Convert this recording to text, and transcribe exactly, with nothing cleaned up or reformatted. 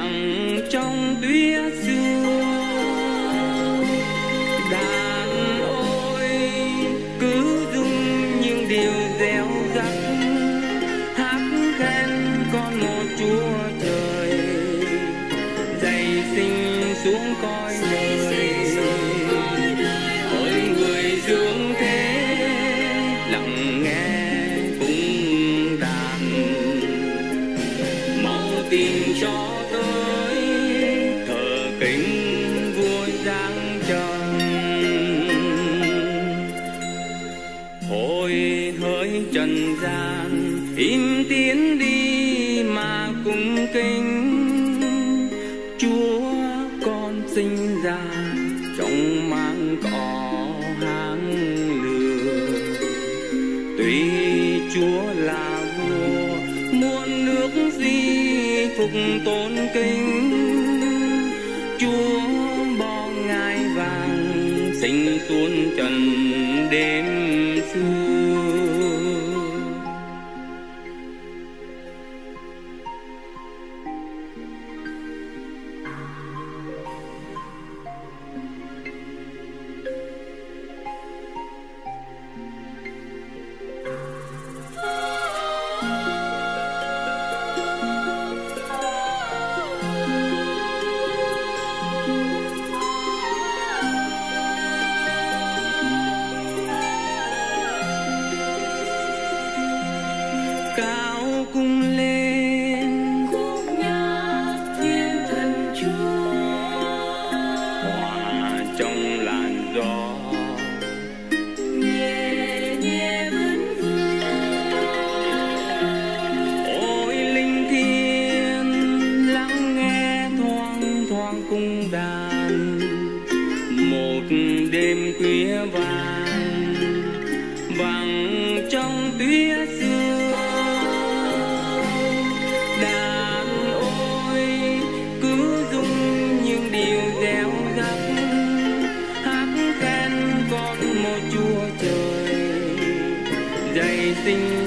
vàng trong tuyết xưa. Đàn ôi cứ rung những điều réo rắt, hát khen con một Chúa trời dày sinh xuống cõi đời. Hỡi người dương thế lặng nghe cung đàn, mau tìm cho tới thờ kính vua giáng trần. Thôi hỡi trần gian im tiến đi mà cung kính, Chúa con sinh ra trong máng cỏ hang lừa. Tuy Chúa là vua muôn nước di phục tôn kính, Chúa bo ngai vàng sinh xuống trần đêm xưa. Cao cung lên khúc nhạc thiên thần Chúa, hòa trong làn gió nhẹ nhẹ vấn vương. Ôi linh thiêng lắng nghe thoang thoáng cung đàn, một đêm khuya vàng vàng trong tuyết xưa. Đàn ôi cứ rung những điều réo rắt, hát khen con một Chúa trời dày sinh